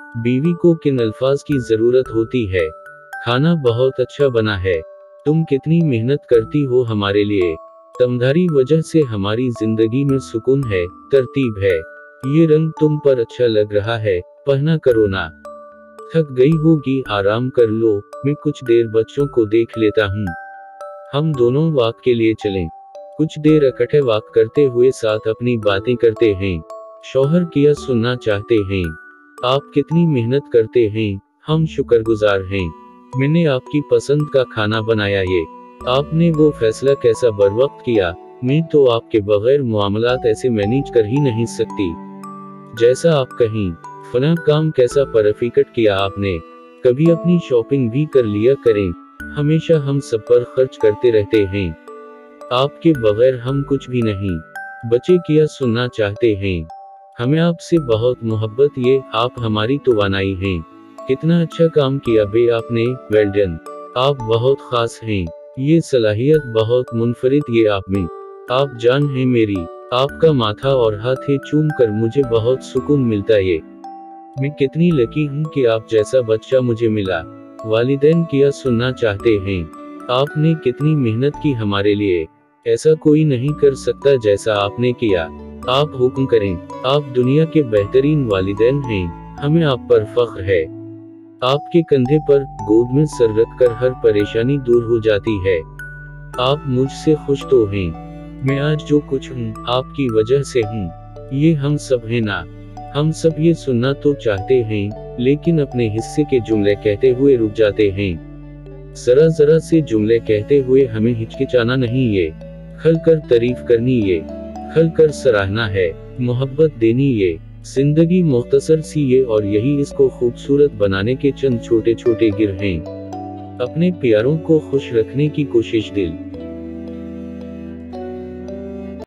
बीवी को किन अल्फाज की जरूरत होती है। खाना बहुत अच्छा बना है। तुम कितनी मेहनत करती हो हमारे लिए। तुम्हारी वजह से हमारी जिंदगी में सुकून है, तरतीब है। ये रंग तुम पर अच्छा लग रहा है, पहना करो ना। थक गई होगी, आराम कर लो, मैं कुछ देर बच्चों को देख लेता हूँ। हम दोनों वॉक के लिए चलें। कुछ देर इकट्ठे वॉक करते हुए साथ अपनी बातें करते हैं। शौहर किया सुनना चाहते हैं। आप कितनी मेहनत करते हैं, हम शुक्रगुजार हैं। मैंने आपकी पसंद का खाना बनाया, ये आपने वो फैसला कैसा बरवक्त किया। मैं तो आपके बगैर मामलात ऐसे मैनेज कर ही नहीं सकती जैसा आप कहीं। फना काम कैसा परफेक्ट किया आपने। कभी अपनी शॉपिंग भी कर लिया करें, हमेशा हम सब पर खर्च करते रहते हैं। आपके बगैर हम कुछ भी नहीं। बच्चे किया सुनना चाहते हैं। हमें आपसे बहुत मोहब्बत, ये आप हमारी तवानाई हैं। कितना अच्छा काम किया बे आपने, वेल डन। आप बहुत खास हैं। ये सलाहियत बहुत मुनफरिद, ये आप में। आप जान हैं मेरी। आपका माथा और हाथ चूम कर मुझे बहुत सुकून मिलता है। मैं कितनी लकी हूँ कि आप जैसा बच्चा मुझे मिला। वालिदैन किया सुनना चाहते हैं। आपने कितनी मेहनत की हमारे लिए। ऐसा कोई नहीं कर सकता जैसा आपने किया। आप हुक्म करें। आप दुनिया के बेहतरीन वालिदैन हैं। हमें आप पर फख्र है। आपके कंधे पर गोद में सर रखकर हर परेशानी दूर हो जाती है। आप मुझसे खुश तो हैं। मैं आज जो कुछ हूँ आपकी वजह से हूँ। ये हम सब हैं ना। हम सब ये सुनना तो चाहते हैं, लेकिन अपने हिस्से के जुमले कहते हुए रुक जाते हैं। जरा जरा से जुमले कहते हुए हमें हिचकिचाना नहीं, ये खलकर तारीफ करनी, ये खलकर सराहना है, मोहब्बत देनी, ये जिंदगी मुख्तसर सी ये, और यही इसको खूबसूरत बनाने के चंद छोटे छोटे गिर हैं। अपने प्यारों को खुश रखने की कोशिश दिल